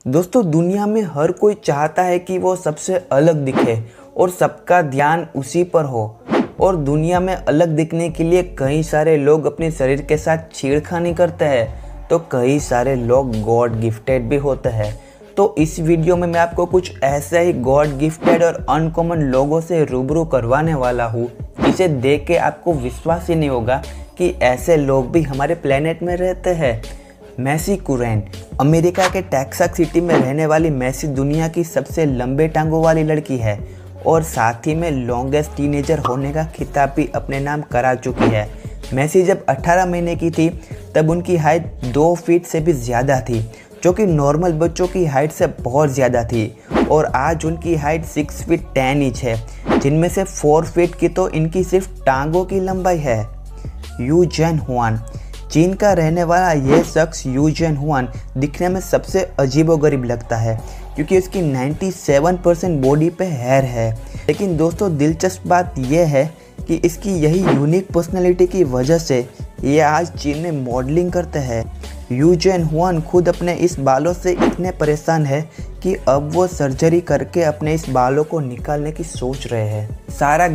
दोस्तों दुनिया में हर कोई चाहता है कि वो सबसे अलग दिखे और सबका ध्यान उसी पर हो। और दुनिया में अलग दिखने के लिए कई सारे लोग अपने शरीर के साथ छेड़खानी करते हैं, तो कई सारे लोग गॉड गिफ्टेड भी होते हैं। तो इस वीडियो में मैं आपको कुछ ऐसे ही गॉड गिफ्टेड और अनकॉमन लोगों से रूबरू करवाने वाला हूँ, जिसे देख के आपको विश्वास ही नहीं होगा कि ऐसे लोग भी हमारे प्लेनेट में रहते हैं। मैसी कुरेन, अमेरिका के टेक्सास सिटी में रहने वाली मैसी दुनिया की सबसे लंबे टांगों वाली लड़की है और साथ ही में लॉन्गेस्ट टीनेजर होने का खिताब भी अपने नाम करा चुकी है। मैसी जब 18 महीने की थी तब उनकी हाइट 2 फीट से भी ज़्यादा थी, जो कि नॉर्मल बच्चों की हाइट से बहुत ज़्यादा थी। और आज उनकी हाइट 6 फीट 10 इंच है, जिनमें से 4 फीट की तो इनकी सिर्फ टांगों की लंबाई है। यू जेन हुआन, चीन का रहने वाला यह शख्स यू जेन हुआन दिखने में सबसे अजीबोगरीब लगता है, क्योंकि उसकी 97% बॉडी पे हेयर है। लेकिन दोस्तों दिलचस्प बात यह है कि इसकी यही यूनिक पर्सनैलिटी की वजह से ये आज चीन में मॉडलिंग करते हैं। यू जेन हुआन खुद अपने इस बालों से इतने परेशान है कि अब वो सर्जरी करके अपने इस बालों को निकालने की सोच रहे हैं। सारा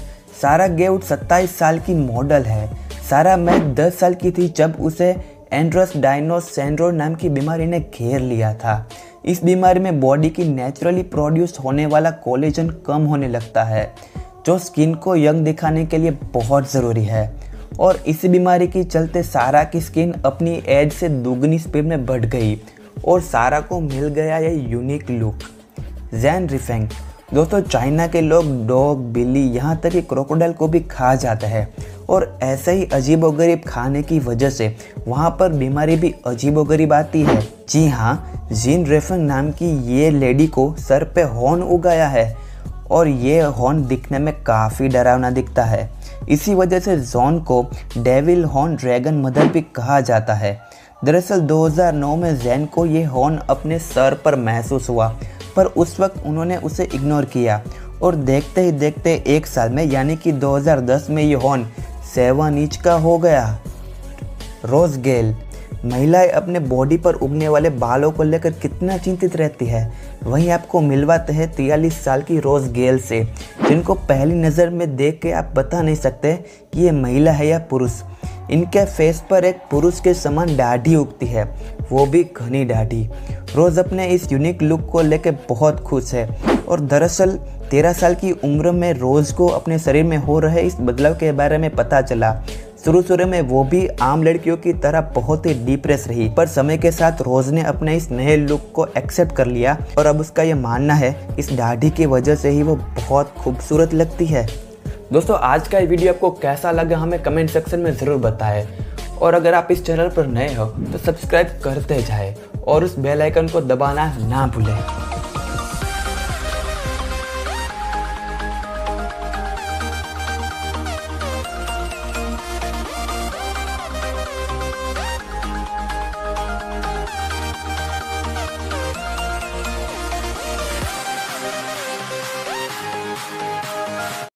गेउट 27 साल की मॉडल है। सारा महज 10 साल की थी जब उसे एंड्रस डायनोस सिंड्रोम नाम की बीमारी ने घेर लिया था। इस बीमारी में बॉडी की नेचुरली प्रोड्यूस होने वाला कोलेजन कम होने लगता है, जो स्किन को यंग दिखाने के लिए बहुत ज़रूरी है। और इसी बीमारी के चलते सारा की स्किन अपनी एज से दुगनी स्पीड में बढ़ गई और सारा को मिल गया ये यूनिक लुक। जैन रिफेंग, दोस्तों चाइना के लोग डॉग, बिल्ली, यहाँ तक कि क्रोकोडाइल को भी खा जाते हैं और ऐसे ही अजीबोगरीब खाने की वजह से वहाँ पर बीमारी भी अजीबोगरीब आती है। जी हाँ, जीन रेफेंग नाम की ये लेडी को सर पे हॉर्न उगाया है और ये हॉर्न दिखने में काफ़ी डरावना दिखता है। इसी वजह से जॉन को डेविल हॉर्न ड्रैगन मदर भी कहा जाता है। दरअसल 2009 में जैन को ये हॉर्न अपने सर पर महसूस हुआ, पर उस वक्त उन्होंने उसे इग्नोर किया और देखते ही देखते 1 साल में यानी कि 2010 में ये हॉर्न 7 इंच का हो गया। रोज गेल, महिलाएं अपने बॉडी पर उगने वाले बालों को लेकर कितना चिंतित रहती है, वहीं आपको मिलवाते हैं 43 साल की रोज गेल से, जिनको पहली नज़र में देख के आप बता नहीं सकते कि ये महिला है या पुरुष। इनके फेस पर एक पुरुष के समान दाढ़ी उगती है, वो भी घनी दाढ़ी। रोज़ अपने इस यूनिक लुक को लेकर बहुत खुश है और दरअसल 13 साल की उम्र में रोज़ को अपने शरीर में हो रहे इस बदलाव के बारे में पता चला। शुरू में वो भी आम लड़कियों की तरह बहुत ही डिप्रेस रही, पर समय के साथ रोज़ ने अपने इस नए लुक को एक्सेप्ट कर लिया और अब उसका ये मानना है इस दाढ़ी की वजह से ही वो बहुत खूबसूरत लगती है। दोस्तों आज का ये वीडियो आपको कैसा लगा हमें कमेंट सेक्शन में ज़रूर बताएं, और अगर आप इस चैनल पर नए हो तो सब्सक्राइब करते जाएं और उस बेल आइकन को दबाना ना भूलें।